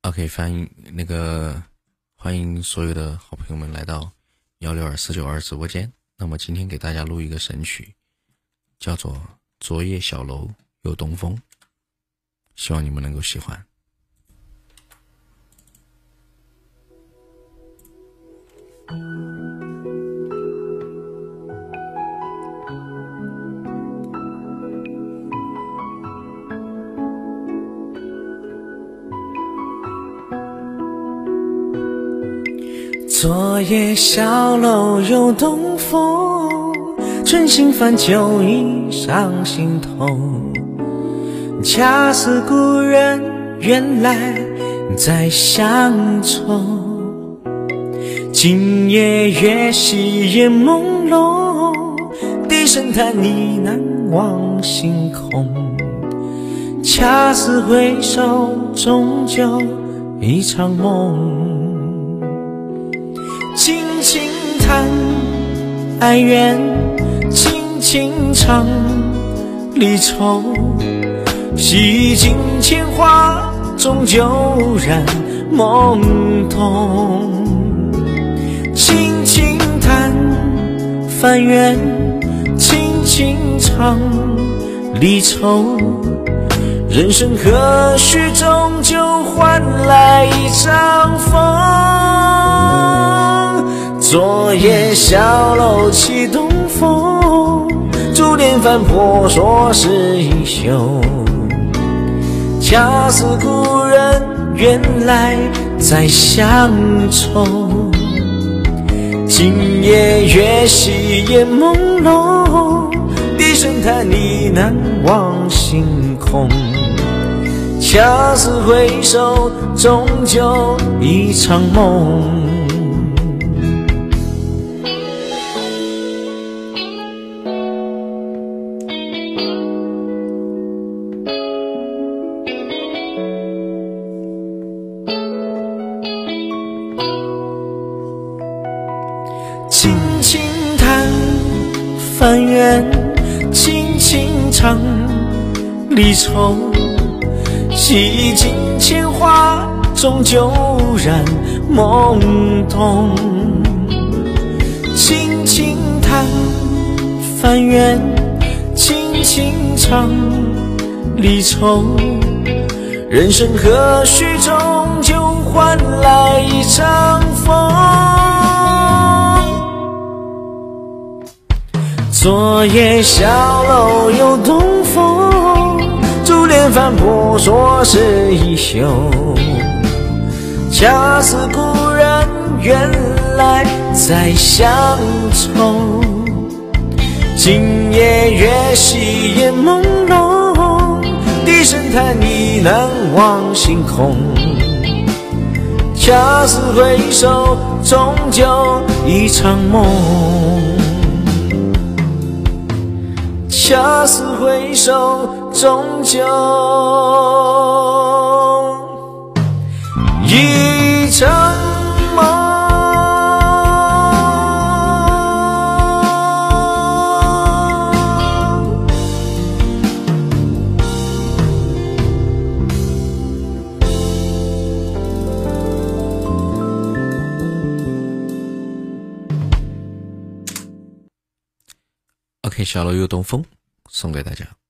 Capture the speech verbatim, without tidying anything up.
OK，欢迎那个欢迎所有的好朋友们来到幺六二四九二直播间。那么今天给大家录一个神曲，叫做《昨夜小楼又东风》，希望你们能够喜欢。 昨夜小楼又东风，春心泛酒意上心头。恰似故人远来再相瞅。今夜月稀夜朦胧，低声叹呢喃望星空。恰似回首，终究一场梦。轻轻弹，哀怨轻轻唱，离愁洗尽铅华，终究染懵懂。轻轻弹，翻阅轻轻唱，离愁人生何须终究换来一场风。昨夜小楼起东风，珠帘翻破说是一宿。恰似故人远来再相瞅。今夜月稀夜朦胧，低声叹呢喃望星空。恰似回首，终究一场梦。轻轻弹，翻阅轻轻唱，离愁洗尽铅华，终究染懵懂。轻轻弹，翻阅轻轻唱，离愁人生何须终究换来一场风。昨夜小楼又东风，珠帘翻破说是一宿。恰似故人远来再相瞅。今夜月稀夜朦胧，低声叹呢喃望星空。恰似回首，终究一场梦。恰似回首，终究一场梦。 OK， 小楼又东风送给大家。